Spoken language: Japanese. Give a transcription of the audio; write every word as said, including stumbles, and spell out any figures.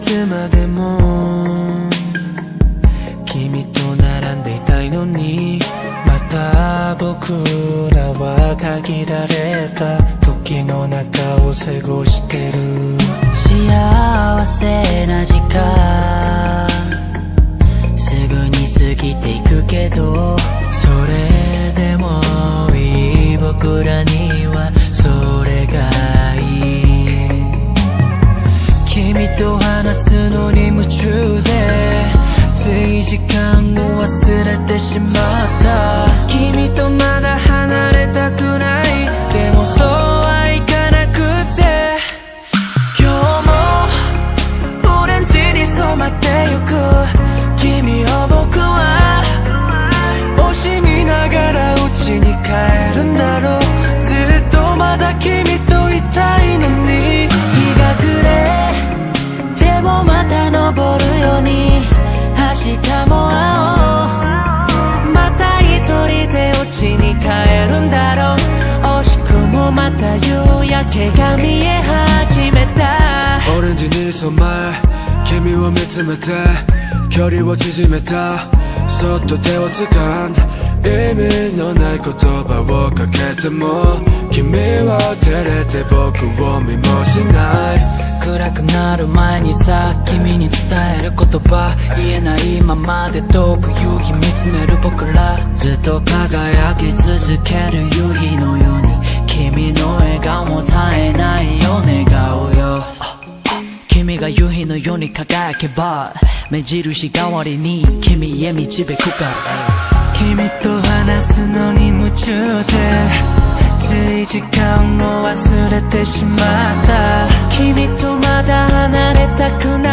つまでも君と並んでいたいのに、また僕らは限られた時の中を過ごしてる。 幸せな時間すぐに過ぎていくけど、 それでもいい僕らにはそれがいい。君と話すのに夢中でつい時間を忘れてしまった。君とまだ離れたくない、でもそうはいかなくて、今日もオレンジに染まってゆく君を僕は惜しみながら家に帰るんだろう。ずっとまだ君といたいのに、 日が暮れてもまた昇るように、明日も会おう。また一人で家に帰るんだろう。惜しくもまた夕焼けが見え始めた。 オレンジに染まる君を見つめて距離を縮めた。そっと手を掴んだ意味のない言葉をかけても、君は照れて僕を見もしない。暗くなる前にさ、君に伝える言葉言えないままで遠く夕日見つめる僕ら、 ずっと輝き続ける夕日のように、君の笑顔も絶えないよ願うよ。君が夕日のように輝けば目印代わりに君へ導くから。 君と話すのに夢中でつい時間を忘れてしまった。 君とまだ離れたくない